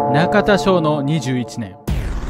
中田翔の21年。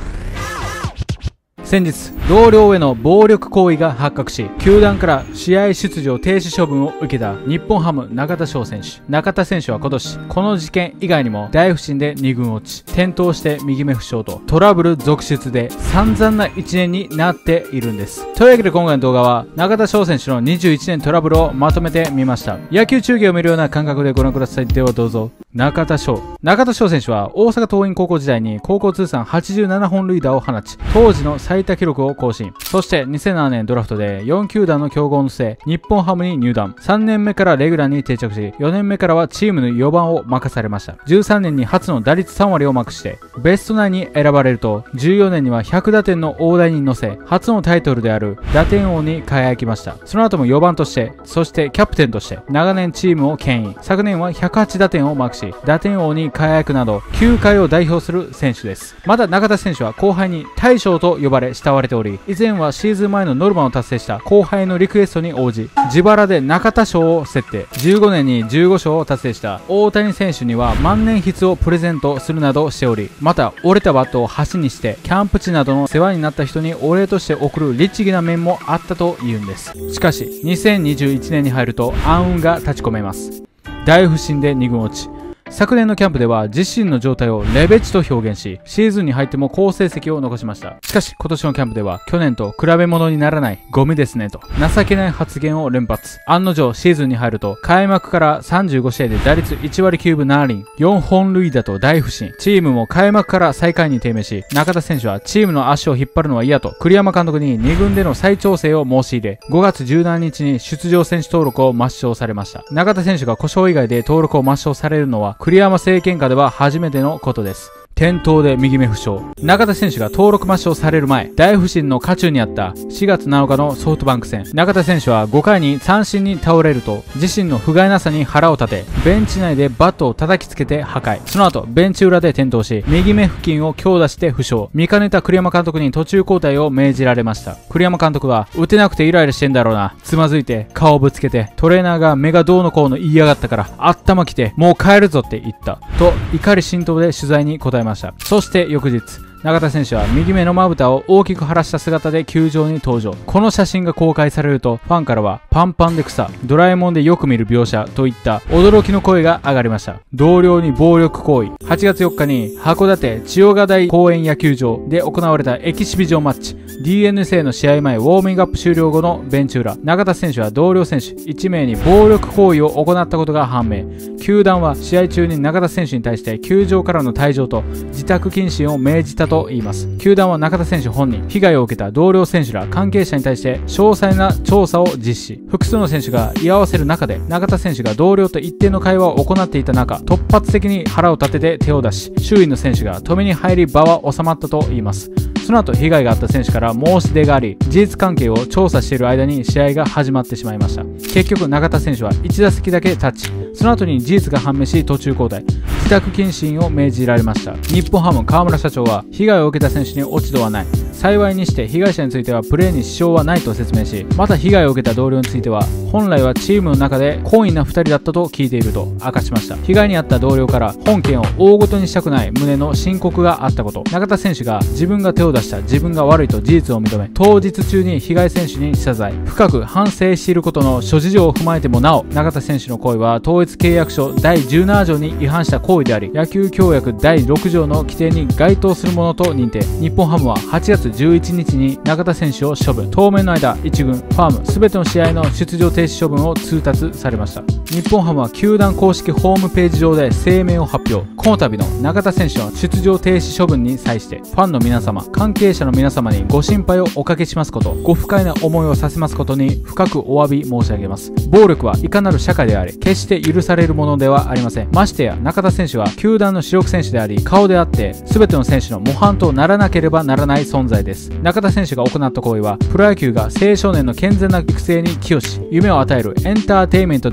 先日、同僚への暴力行為が発覚し、球団から試合出場停止処分を受けた日本ハム中田翔選手。中田選手は今年、この事件以外にも大不振で2軍落ち、転倒して右目負傷とトラブル続出で散々な1年になっているんです。というわけで今回の動画は、中田翔選手の21年トラブルをまとめてみました。野球中継を見るような感覚でご覧ください。ではどうぞ。中田翔選手は大阪桐蔭高校時代に高校通算87本塁打を放ち、当時の最多記録を更新。そして2007年ドラフトで4球団の競合の末、日本ハムに入団。3年目からレギュラーに定着し、4年目からはチームの4番を任されました。13年に初の打率3割をマークして、ベストナインに選ばれると、14年には100打点の大台に乗せ、初のタイトルである打点王に輝きました。その後も4番として、そしてキャプテンとして、長年チームを牽引。昨年は108打点をマークし、打点王に輝くなど、球界を代表する選手です。また中田選手は後輩に大将と呼ばれ慕われており、以前はシーズン前のノルマを達成した後輩のリクエストに応じ、自腹で中田賞を設定。15年に15勝を達成した大谷選手には万年筆をプレゼントするなどしており、また折れたバットを箸にしてキャンプ地などの世話になった人にお礼として送る律儀な面もあったというんです。しかし2021年に入ると暗雲が立ち込めます。大不振で2軍落ち。昨年のキャンプでは自身の状態をレベチと表現し、シーズンに入っても好成績を残しました。しかし今年のキャンプでは去年と比べ物にならないゴミですねと情けない発言を連発。案の定シーズンに入ると開幕から35試合で打率1割9分7厘、4本塁打と大不振。チームも開幕から最下位に低迷し、中田選手はチームの足を引っ張るのは嫌と栗山監督に2軍での再調整を申し入れ、5月17日に出場選手登録を抹消されました。中田選手が故障以外で登録を抹消されるのは栗山政権下では初めてのことです。転倒で右目負傷。中田選手が登録抹消される前、大不振の渦中にあった4月7日のソフトバンク戦。中田選手は5回に三振に倒れると、自身の不甲斐なさに腹を立て、ベンチ内でバットを叩きつけて破壊。その後、ベンチ裏で転倒し、右目付近を強打して負傷。見かねた栗山監督に途中交代を命じられました。栗山監督は、打てなくてイライラしてんだろうな。つまずいて、顔をぶつけて、トレーナーが目がどうのこうの言いやがったから、頭きて、もう帰るぞって言った。と、怒り心頭で取材に答えました。そして翌日、中田選手は右目のまぶたを大きく腫らした姿で球場に登場。この写真が公開されると、ファンからはパンパンで草、ドラえもんでよく見る描写といった驚きの声が上がりました。同僚に暴力行為。8月4日に函館千代ヶ台公園野球場で行われたエキシビジョンマッチ。DNC の試合前ウォーミングアップ終了後のベンチ裏。中田選手は同僚選手1名に暴力行為を行ったことが判明。球団は試合中に中田選手に対して球場からの退場と自宅謹慎を命じたと言います。球団は中田選手本人、被害を受けた同僚選手ら関係者に対して詳細な調査を実施。複数の選手が居合わせる中で、中田選手が同僚と一定の会話を行っていた中、突発的に腹を立てて手を出し、周囲の選手が止めに入り場は収まったと言います。その後被害があった選手から申し出があり、事実関係を調査している間に試合が始まってしまいました。結局中田選手は1打席だけタッチ。その後に事実が判明し途中交代、自宅謹慎を命じられました。日本ハム川村社長は、被害を受けた選手に落ち度はない。幸いにして被害者についてはプレーに支障はないと説明し、また被害を受けた同僚については、本来はチームの中で懇意な2人だったと聞いていると明かしました。被害に遭った同僚から本件を大ごとにしたくない旨の申告があったこと。中田選手が自分が手を出した自分が悪いと事実を認め、当日中に被害選手に謝罪。深く反省していることの諸事情を踏まえてもなお、中田選手の行為は統一契約書第17条に違反した行為であり、野球協約第6条の規定に該当するものと認定。日本ハムは8月11日に中田選手を処分。当面の間、1軍、ファーム、すべての試合の出場停止処分を通達されました。日本ハムは球団公式ホームページ上で声明を発表。この度の中田選手の出場停止処分に際して、ファンの皆様、関係者の皆様にご心配をおかけしますこと、ご不快な思いをさせますことに深くお詫び申し上げます。暴力はいかなる社会であり、決して許されるものではありません。ましてや中田選手は球団の主力選手であり、顔であって、すべての選手の模範とならなければならない存在です。中田選手が行った行為は、プロ野球が青少年の健全な育成に寄与し、夢を与えるエンターテインメントでもあること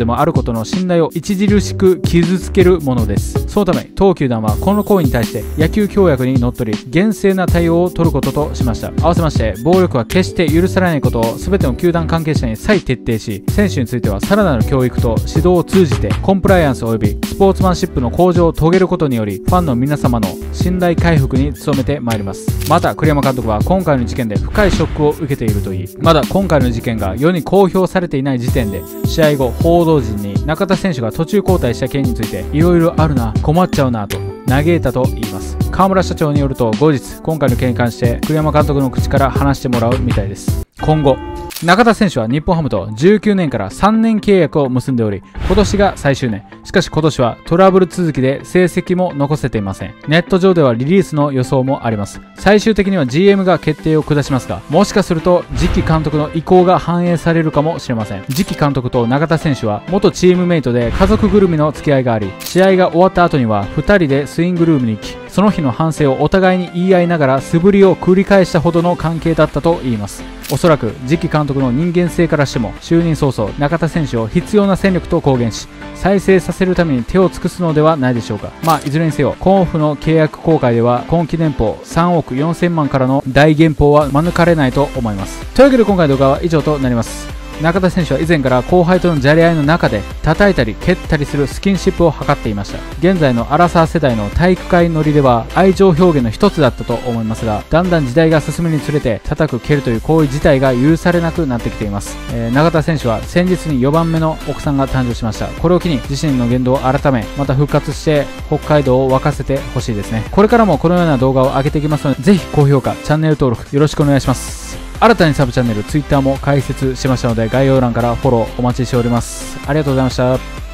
との信頼を著しく傷つけるものです。そのため当球団はこの行為に対して野球協約にのっとり厳正な対応を取ることとしました。合わせまして暴力は決して許されないことを全ての球団関係者に再徹底し、選手についてはさらなる教育と指導を通じてコンプライアンス及びスポーツマンシップの向上を遂げることによりファンの皆様の信頼回復に努めてまいります。また栗山監督は今回の事件で深いショックを受けているといい、まだ今回の事件が世に公表されていない時点で試合後報道陣に中田選手が途中交代した件についていろいろあるな、困っちゃうなと嘆いたと言います。川村社長によると後日今回の件に関して栗山監督の口から話してもらうみたいです。今後中田選手は日本ハムと19年から3年契約を結んでおり、今年が最終年。しかし今年はトラブル続きで成績も残せていません。ネット上ではリリースの予想もあります。最終的には GM が決定を下しますが、もしかすると次期監督の意向が反映されるかもしれません。次期監督と中田選手は元チームメイトで家族ぐるみの付き合いがあり、試合が終わった後には2人でスイングルームに行き、その日の反省をお互いに言い合いながら素振りを繰り返したほどの関係だったといいます。おそらく次期監督の人間性からしても就任早々中田選手を必要な戦力と公言し再生させるために手を尽くすのではないでしょうか。いずれにせよ今オフの契約更改では今期年俸3億4000万からの大減俸は免れないと思います。というわけで今回の動画は以上となります。中田選手は以前から後輩とのじゃれ合いの中で叩いたり蹴ったりするスキンシップを図っていました。現在のアラサー世代の体育会乗りでは愛情表現の一つだったと思いますが、だんだん時代が進むにつれて叩く蹴るという行為自体が許されなくなってきています。中田選手は先日に4番目の奥さんが誕生しました。これを機に自身の言動を改めまた復活して北海道を沸かせてほしいですね。これからもこのような動画を上げていきますので、ぜひ高評価チャンネル登録よろしくお願いします。新たにサブチャンネル Twitter も開設しましたので概要欄からフォローお待ちしております。ありがとうございました。